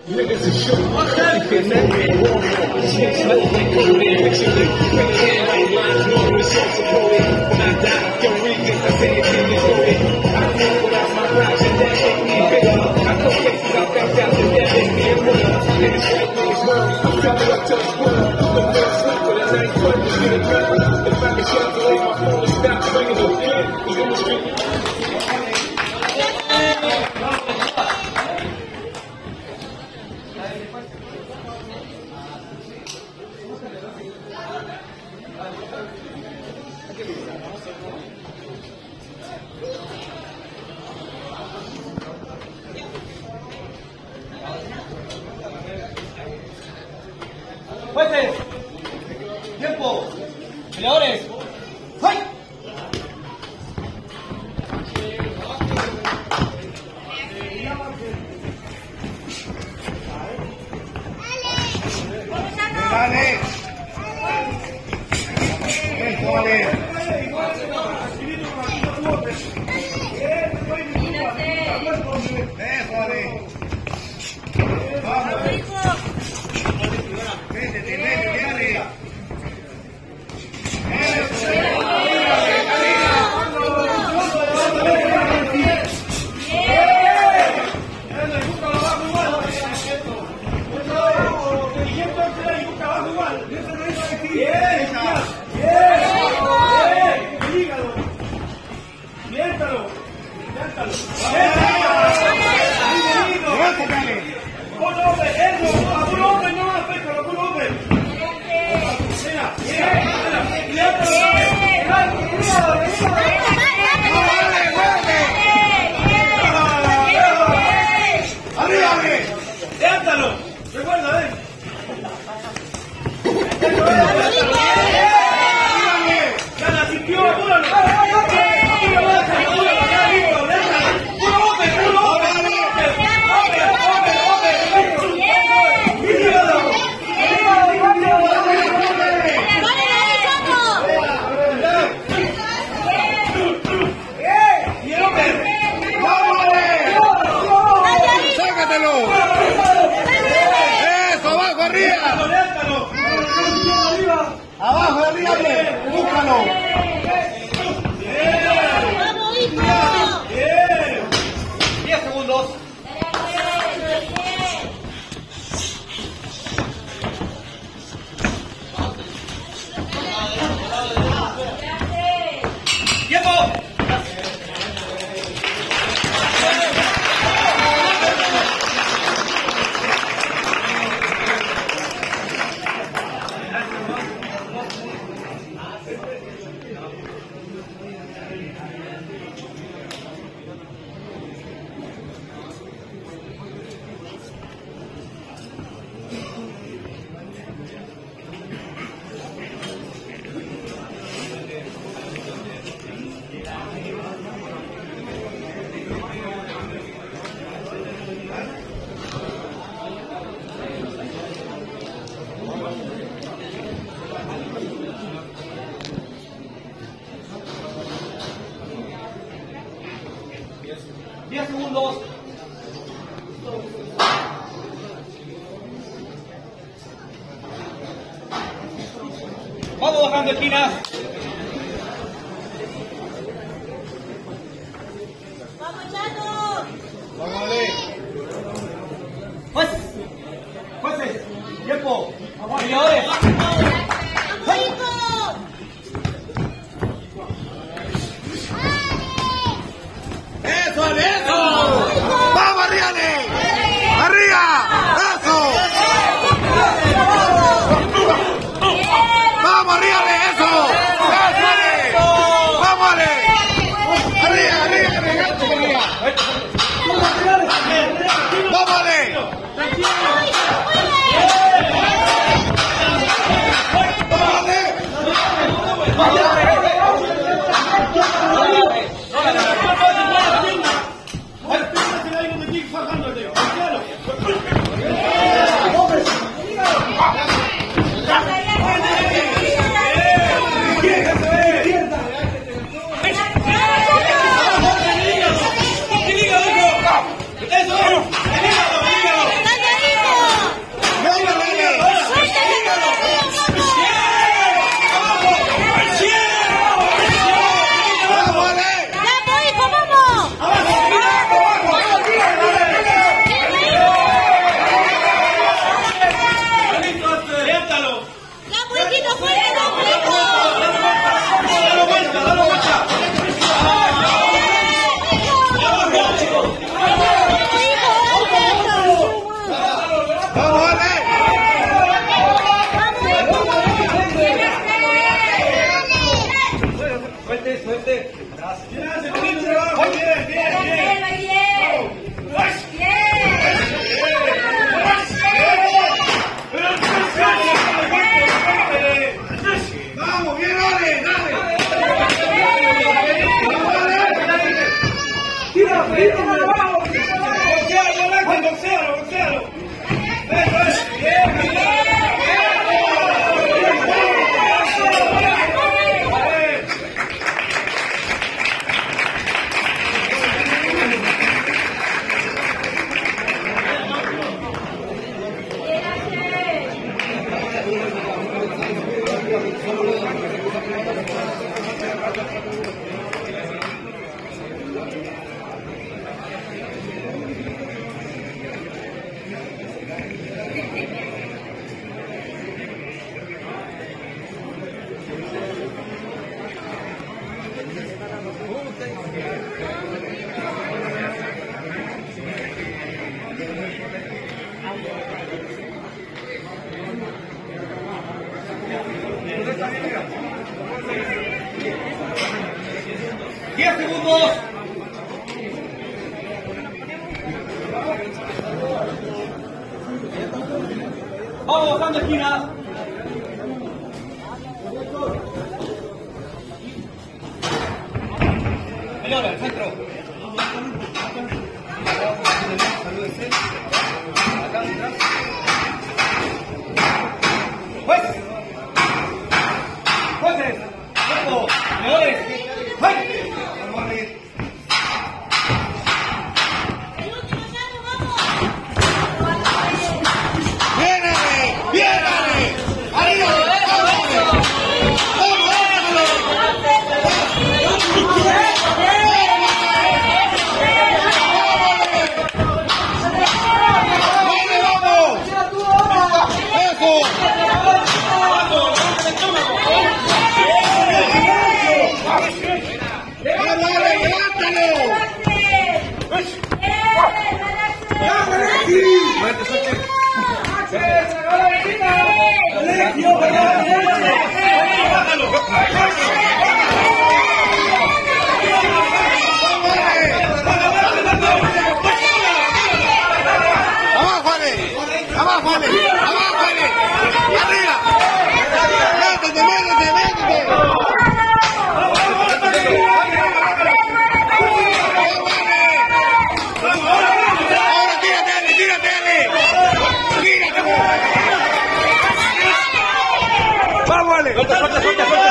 Niggas is short. You can never be wrong. Snakes like they go there. Picture me. Can't like lines. No results supported. When I die, don't read this. I say it in this way. I feel without my rhymes and that make me bigger. I go places I backed out and that make me a winner. Niggas like niggas world. I'm coming up to the square. The first sleep with a nice foot. You get a gun. If I can shut the way my phone and stop bringing no gun. Cause in the street. Jueces, tiempo, peleadores, ¡fight! Dale. Dale. Abajo, arriba, búscalo. ¡Vamos, hijo! 10 segundos. ¡Tiempo! ¡10 segundos! Vamos bajando esquinas. ¡Vamos, Chato! Vamos a ver. Jueces, tiempo, peleadores. ¡Vamos, hijo! ¡Eso, eso! ¡Vamos, Riane! ¡Arriba! ¡Eso! ¡Vamos, Riane! ¡Eso! ¡Eso, Ale! ¡Vamos, Ale! ¡Arriba, arriba, arriba! ¡Vamos, Ale! Vamos bajando esquinas. Señora, al centro. Juez. Jueces. Cuerpo. Señores. ¡Juez! El último llano, vamos. ¡Viénale! ¡Viénale! ¡Arriba! ¡Abajo, Ale! ¡Abajo, Ale! ¡Arriba! ¡Métete, métete, métete! ¡Ahora tírate, Ale! ¡Tírate, Ale! ¡Tírate! ¡Vamos, Ale! Suelta, suelta, suelta, suelta,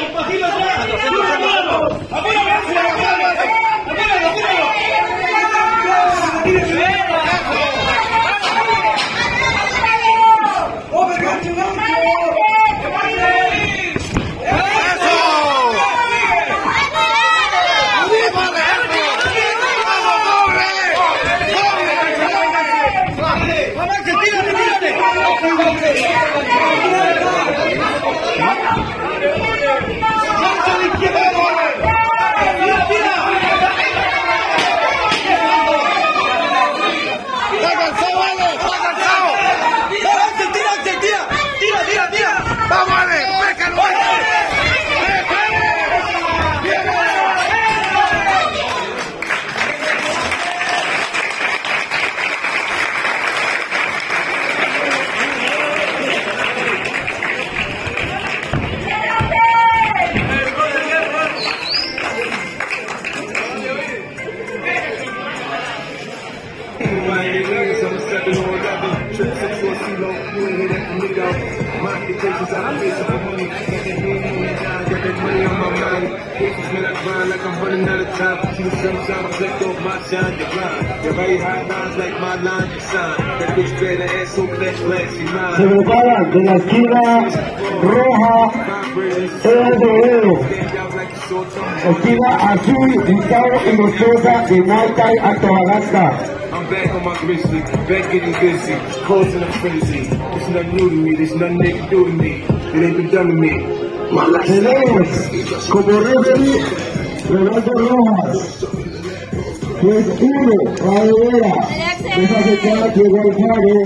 like I'm running out of time. See the sunshine reflect off my shine, the grind. Your very high lines like my line, you sign. That bitch better ass so flesh, flashy line. Se prepara de la esquina roja EDO. Esquina azul, Gustavo y Mostosa de Muay Thai Antofagasta. I'm back on my grizzly, back getting busy, causing a frenzy. It's nothing new to me, there's nothing they can do to me. It ain't been done to me. Tenemos como referee Ronaldo Rojas, juez 1, Cabrera, esa secada Diego Alfaro,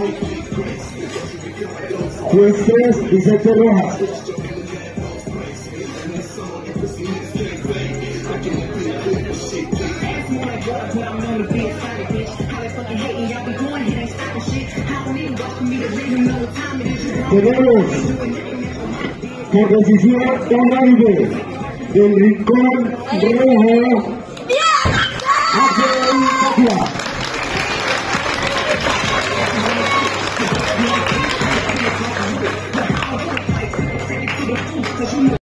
juez 3, Vicente Rojas. Tenemos por decisión unánime del Rincón Rojo, Ángel Tapia.